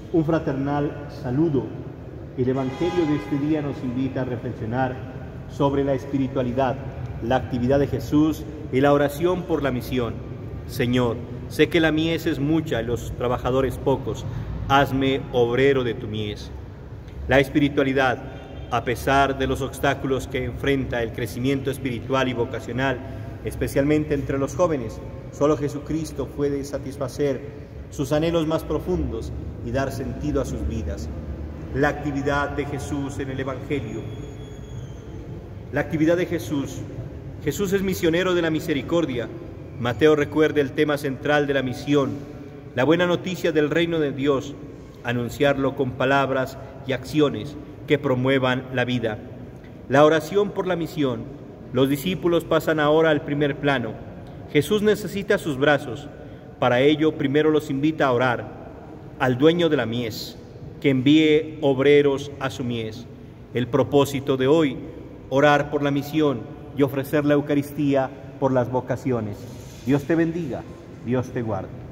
Un fraternal saludo. El Evangelio de este día nos invita a reflexionar sobre la espiritualidad, la actividad de Jesús y la oración por la misión. Señor, sé que la mies es mucha y los trabajadores pocos. Hazme obrero de tu mies. La espiritualidad, a pesar de los obstáculos que enfrenta el crecimiento espiritual y vocacional, especialmente entre los jóvenes, solo Jesucristo puede satisfacer sus anhelos más profundos y dar sentido a sus vidas. La actividad de Jesús en el Evangelio. La actividad de Jesús. Jesús es misionero de la misericordia. Mateo recuerda el tema central de la misión, la buena noticia del reino de Dios, anunciarlo con palabras y acciones que promuevan la vida. La oración por la misión. Los discípulos pasan ahora al primer plano. Jesús necesita sus brazos. Para ello, primero los invita a orar al dueño de la mies, que envíe obreros a su mies. El propósito de hoy, orar por la misión y ofrecer la Eucaristía por las vocaciones. Dios te bendiga, Dios te guarde.